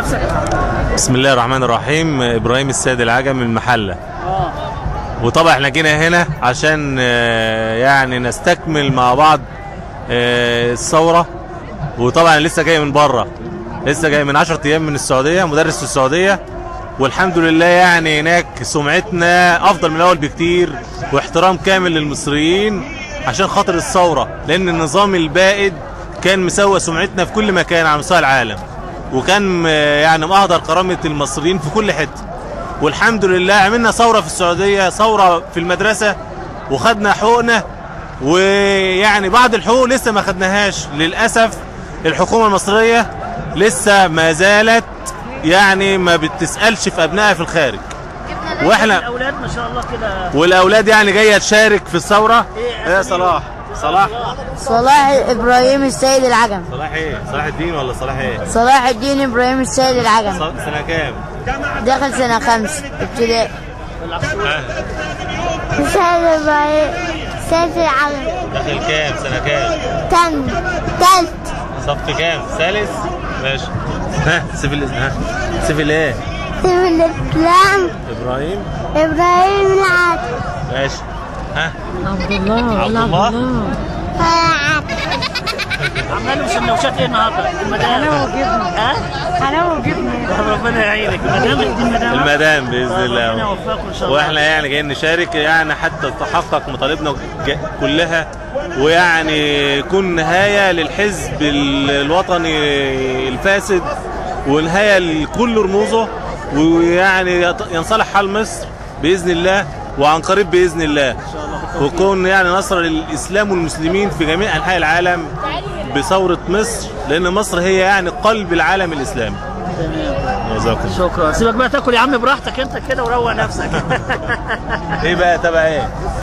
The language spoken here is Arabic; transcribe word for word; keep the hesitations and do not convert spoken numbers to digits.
نفسك. بسم الله الرحمن الرحيم. ابراهيم السيد العجم من المحله. اه وطبعا احنا جينا هنا عشان آه، يعني نستكمل مع بعض آه، الثوره. وطبعا لسه جاي من بره، لسه جاي من عشرة ايام من السعوديه، مدرس في السعوديه. والحمد لله يعني هناك سمعتنا افضل من الاول بكتير، واحترام كامل للمصريين عشان خاطر الثوره، لان النظام البائد كان مسوى سمعتنا في كل مكان على مستوى العالم، وكان يعني مهدر كرامه المصريين في كل حته. والحمد لله عملنا ثوره في السعوديه، ثوره في المدرسه، وخدنا حقوقنا. ويعني بعض الحقوق لسه ما خدناهاش للاسف. الحكومه المصريه لسه ما زالت يعني ما بتسالش في ابنائها في الخارج. واحنا الاولاد ما شاء الله كده، والاولاد يعني جايه تشارك في الثوره. ايه يا صلاح؟ صلاح صلاح ابراهيم السيد العجم. صلاح ايه؟ صلاح الدين ولا صلاح ايه؟ صلاح الدين ابراهيم السيد العجم. سنه كام؟ داخل سنه خمس ابتدائي. سيد ابراهيم سيد العجم. داخل كام؟ سنه كام؟ تن تالت. صف كام؟ ثالث؟ ماشي. ها سيفل ها سيفل ايه؟ سيف الاسلام. ابراهيم ابراهيم العجم. ماشي. ها عبد الله. عبد الله. عملوا سندوتشات ايه النهارده؟ المدام انا وجبني. ها؟ انا وجبني. ربنا يعينك. المدام دي المدام المدام باذن الله. ربنا يوفقكم ان شاء الله. واحنا يعني جايين نشارك يعني حتى تتحقق مطالبنا كلها، ويعني يكون نهايه للحزب الوطني الفاسد، ونهايه لكل رموزه، ويعني ينصلح حال مصر باذن الله وعن قريب باذن الله، ويكون يعني نصر للاسلام والمسلمين في جميع انحاء العالم بثوره مصر، لان مصر هي يعني قلب العالم الاسلامي. شكرا. سيبك بقى تاكل يا عم براحتك انت كده وروق نفسك. ايه بقى تبع ايه؟